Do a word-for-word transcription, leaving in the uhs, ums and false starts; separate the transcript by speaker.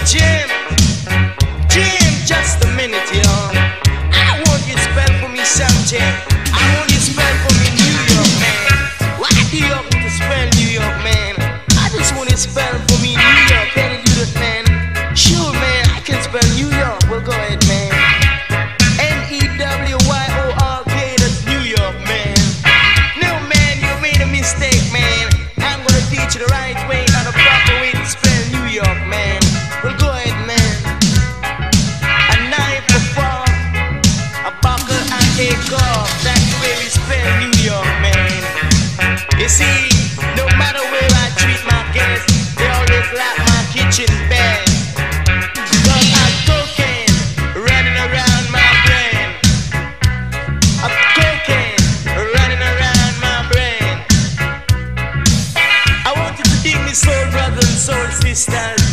Speaker 1: Jim, Jim, just a minute, yo. I want you to spell for me something. I want you to spell for me New York, man. Why do you have to spell New York, man? I just want you to spell for me New York. Can you do that, man? Sure, man, I can spell New York. Well, go ahead, man. N E W Y O R K, that's New York, man. No, man, you made a mistake, man. I'm gonna teach you the right way and the proper way to spell New York, man. Well, go ahead, man. A knife, a fork, a buckle, and a cup. That's the way we spell New York, man. You see, no matter where I treat my guests, they always like my kitchen bed. Cause I'm cooking, running around my brain. I'm cooking, running around my brain. I want you to dig me, soul brothers and soul sisters.